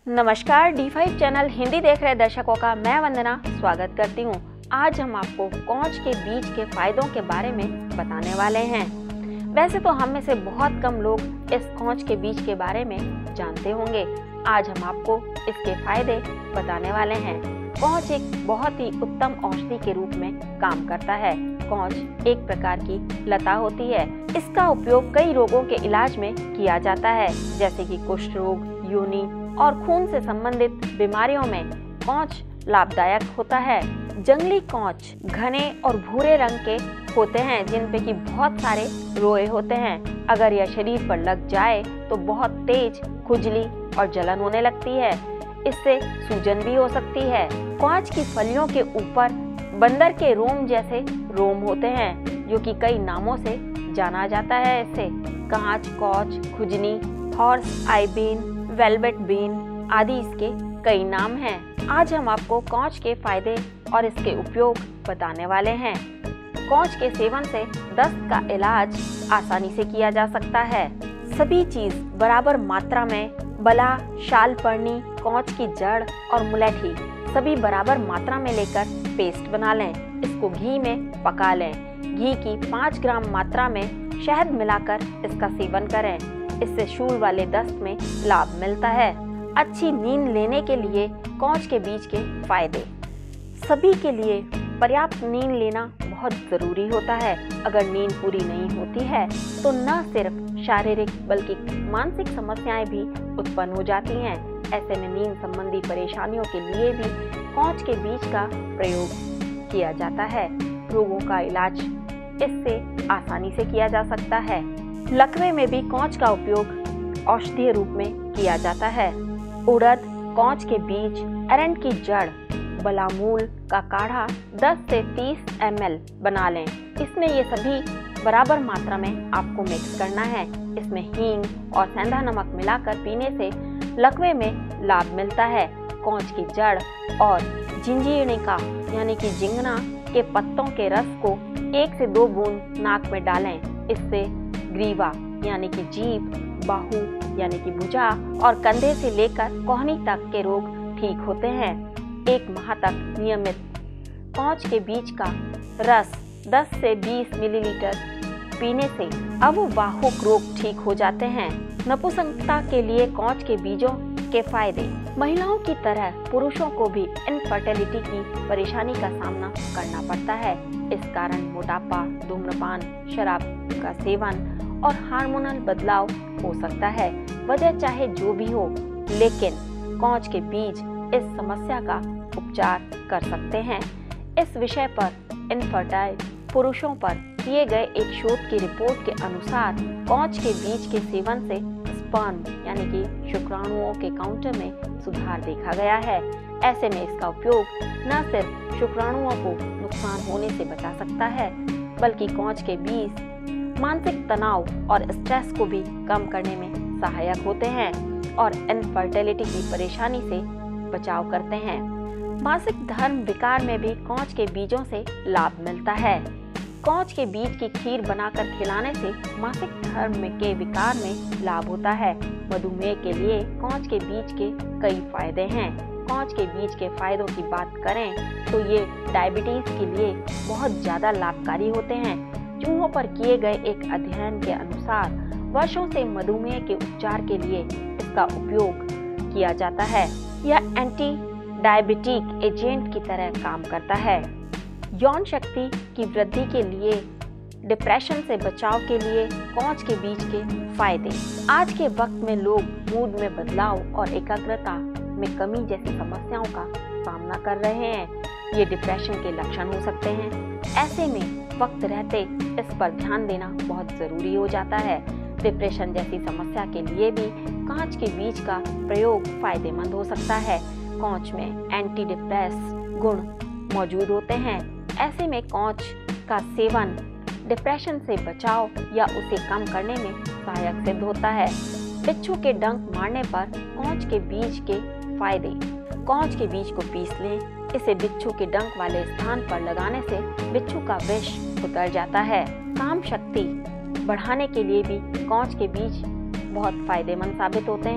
नमस्कार, D5 channel Hindi देख रहे दर्शकों का मैं वंदना स्वागत करती हूँ। आज हम आपको कॉच के बीज के फायदों के बारे में बताने वाले हैं। वैसे तो हम में से बहुत कम लोग इस कॉच के बीज के बारे में जानते होंगे। आज हम आपको इसके फायदे बताने वाले हैं। कॉच एक बहुत ही उत्तम औषधि के रूप में काम करता है। कॉच एक प्रकार की लता होती है। इसका उपयोग कई रोगों के इलाज में किया जाता है, जैसे कि कुष्ठ रोग, योनि और खून से संबंधित बीमारियों में कॉच लाभदायक होता है। जंगली कॉच घने और भूरे रंग के होते हैं, जिन पे कि बहुत सारे रोए होते हैं। अगर यह शरीर पर लग जाए तो बहुत तेज खुजली और जलन होने लगती है। इससे सूजन भी हो सकती है। कॉच की फलियों के ऊपर बंदर के रोम जैसे रोम होते हैं, जो कि कई नामों से जाना जाता है। इसे कांच कॉच, खुजनी, horse eye bean, velvet bean आदि इसके कई नाम हैं। आज हम आपको कॉच के फायदे और इसके उपयोग बताने वाले हैं। कॉच के सेवन से दस्त का इलाज आसानी से किया जा सकता है। सभी चीज बराबर मात्रा में बला, शालपर्णी, कॉच की जड़ और मुलैठी सभी बराबर मात्रा में लेकर पेस्ट बना लें। इसको घी में पका लें। घी की 5 ग्राम मात्रा में शहद मिलाकर इसका सेवन करें। इससे शूल वाले दस्त में लाभ मिलता है। अच्छी नींद लेने के लिए कॉच के बीज के फायदे। सभी के लिए पर्याप्त नींद लेना बहुत जरूरी होता है। अगर नींद पूरी नहीं होती है तो न सिर्फ शारीरिक बल्कि मानसिक समस्याएं भी उत्पन्न हो जाती हैं। ऐसे में नींद संबंधी परेशानियों के लिए भी कॉच के बीज का प्रयोग किया जाता है। रोगों का इलाज इससे आसानी से किया जा सकता है। लकवे में भी कॉच का उपयोग औषधीय रूप में किया जाता है। उड़द, कॉच के बीज, अरंड की जड़, बलामूल का काढ़ा 10 से 30 ml बना लें। इसमें ये सभी बराबर मात्रा में आपको मिक्स करना है। इसमें हींग और सेंधा नमक मिलाकर पीने से लकवे में लाभ मिलता है। कॉच की जड़ और जिंजीरणिका यानी कि जिंगना के पत्तों के रस को 1 से 2 बूंद नाक में डालें। इससे ग्रीवा यानी कि जीभ, बाहु यानी कि भुजा और कंधे से लेकर कोहनी तक के रोग ठीक होते हैं। 1 माह तक नियमित कॉच के बीज का रस 10 से 20 मिलीलीटर पीने से अववाहिक रोग ठीक हो जाते हैं। नपुंसकता के लिए कॉच के बीजों के फायदे। महिलाओं की तरह पुरुषों को भी इनफर्टिलिटी की परेशानी का सामना करना पड़ता है। इस कारण मोटापा, धूम्रपान, शराब का सेवन और हार्मोनल बदलाव हो सकता है। वजह चाहे जो भी हो, लेकिन कॉच के बीज इस समस्या का उपचार कर सकते हैं। इस विषय पर इनफर्टाइल पुरुषों पर किए गए एक शोध की रिपोर्ट के अनुसार कॉच के बीज के सेवन से स्पर्म यानी कि शुक्राणुओं के काउंटर में सुधार देखा गया है। ऐसे में इसका उपयोग न सिर्फ शुक्राणुओं को नुकसान होने से बचा सकता है, बल्कि कॉच के बीज मानसिक तनाव और स्ट्रेस को भी कम करने में सहायक होते हैं और इनफर्टिलिटी की परेशानी से बचाव करते हैं। मासिक धर्म विकार में भी कॉच के बीजों से लाभ मिलता है। कॉच के बीज की खीर बनाकर खिलाने से मासिक धर्म के विकार में लाभ होता है। मधुमेह के लिए कॉच के बीज के कई फायदे हैं। कॉच के बीज के फायदों की बात करें तो ये डायबिटीज के लिए बहुत ज्यादा लाभकारी होते हैं। चूहों पर किए गए एक अध्ययन के अनुसार वर्षों से मधुमेह के उपचार के लिए इसका उपयोग किया जाता है। यह एंटी डायबिटिक एजेंट की तरह काम करता है। यौन शक्ति की वृद्धि के लिए, डिप्रेशन से बचाव के लिए कॉच के बीज के फायदे। आज के वक्त में लोग मूड में बदलाव और एकाग्रता में कमी जैसी समस्याओं का सामना कर रहे हैं। ये डिप्रेशन के लक्षण हो सकते हैं। ऐसे में वक्त रहते इस पर ध्यान देना बहुत जरूरी हो जाता है। डिप्रेशन जैसी समस्या के लिए भी कॉच के बीज का प्रयोग फायदेमंद हो सकता है। कॉच में एंटी डिप्रेस गुण मौजूद होते हैं। ऐसे में कॉच का सेवन डिप्रेशन से बचाव या उसे कम करने में सहायक सिद्ध होता है। बिच्छू के डंक मारने पर कॉच के बीज के फायदे। कॉच के बीज को पीस लें। इसे बिच्छू के डंक वाले स्थान पर लगाने से बिच्छू का विष उतर जाता है। काम शक्ति बढ़ाने के लिए भी कॉच के बीज बहुत फायदेमंद साबित होते हैं।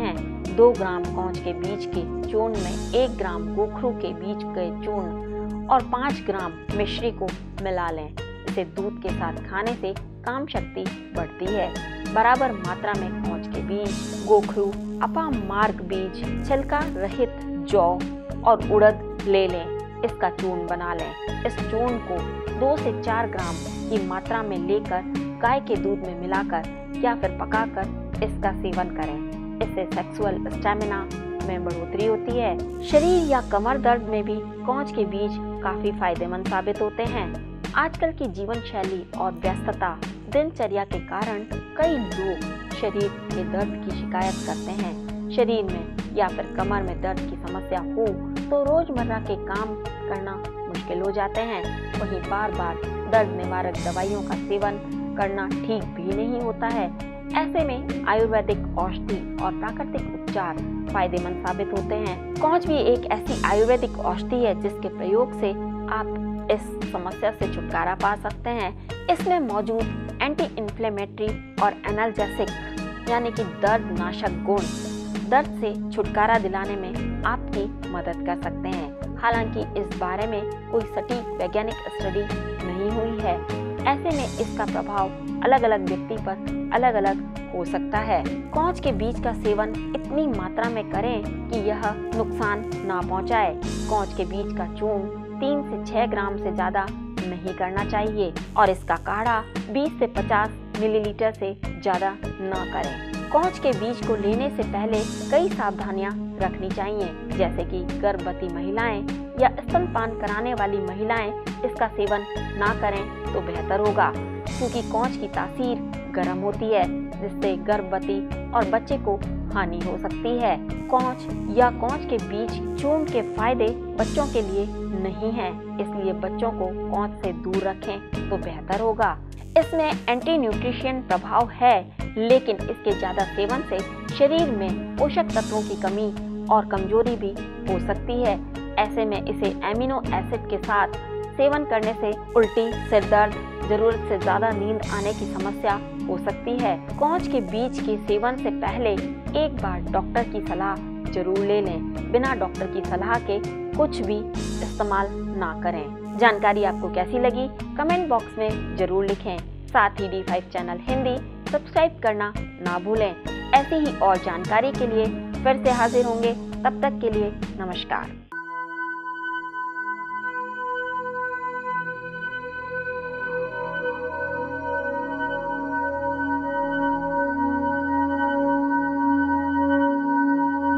2 ग्राम कौच के बीज के चूर्ण में 1 ग्राम गोखरू के बीज के चूर्ण और 5 ग्राम मिश्री को मिला लें। इसे दूध के साथ खाने से काम शक्ति बढ़ती है। बराबर मात्रा में कौच के बीज, गोखरू, अपामार्ग बीज, छिलका रहित जौ और उड़द ले लें। इसका चूर्ण बना लें। इस चूर्ण को 2 से 4 ग्राम की मात्रा में लेकर गाय के दूध में मिलाकर या फिर पकाकर इसका सेवन करें। इससे सेक्सुअल स्टेमिना में बढ़ोतरी होती है। शरीर या कमर दर्द में भी कौच के बीज काफी फायदेमंद साबित होते हैं। आजकल की जीवन शैली और व्यस्तता दिनचर्या के कारण कई लोग शरीर के दर्द की शिकायत करते हैं। शरीर में या फिर कमर में दर्द की समस्या हो तो रोजमर्रा के काम करना मुश्किल हो जाते हैं। वहीं बार बार दर्द निवारक दवाइयों का सेवन करना ठीक भी नहीं होता है। ऐसे में आयुर्वेदिक औषधि और प्राकृतिक उपचार फायदेमंद साबित होते हैं। कौच भी एक ऐसी आयुर्वेदिक औषधि है जिसके प्रयोग से आप इस समस्या से छुटकारा पा सकते हैं। इसमें मौजूद एंटी इन्फ्लेमेटरी और एनाल्जेसिक यानी कि दर्द नाशक गुण दर्द से छुटकारा दिलाने में आपकी मदद कर सकते हैं। हालांकि इस बारे में कोई सटीक वैज्ञानिक स्टडी नहीं हुई है। ऐसे में इसका प्रभाव अलग अलग व्यक्ति पर अलग अलग हो सकता है। कौच के बीज का सेवन इतनी मात्रा में करें कि यह नुकसान ना पहुंचाए। कौच के बीज का चूर्ण 3 से 6 ग्राम से ज्यादा नहीं करना चाहिए और इसका काढ़ा 20 से 50 मिलीलीटर से ज्यादा न करें। कौच के बीज को लेने से पहले कई सावधानियां रखनी चाहिए, जैसे कि गर्भवती महिलाएं या स्तनपान कराने वाली महिलाएं इसका सेवन ना करें तो बेहतर होगा, क्योंकि कौच की तासीर गर्म होती है जिससे गर्भवती और बच्चे को हानि हो सकती है। कौच या कौच के बीज चूर्ण के फायदे बच्चों के लिए नहीं है, इसलिए बच्चों को कौच से दूर रखें तो बेहतर होगा। इसमें एंटी न्यूट्रिशन प्रभाव है, लेकिन इसके ज्यादा सेवन से शरीर में पोषक तत्वों की कमी और कमजोरी भी हो सकती है। ऐसे में इसे एमिनो एसिड के साथ सेवन करने से उल्टी, सिर दर्द, जरूरत से ज्यादा नींद आने की समस्या हो सकती है। कौच के बीज के सेवन से पहले एक बार डॉक्टर की सलाह जरूर ले लें। बिना डॉक्टर की सलाह के कुछ भी इस्तेमाल ना करें। जानकारी आपको कैसी लगी कमेंट बॉक्स में जरूर लिखें। साथ ही D5 चैनल हिंदी सब्सक्राइब करना ना भूलें। ऐसी ही और जानकारी के लिए फिर से हाजिर होंगे। तब तक के लिए नमस्कार।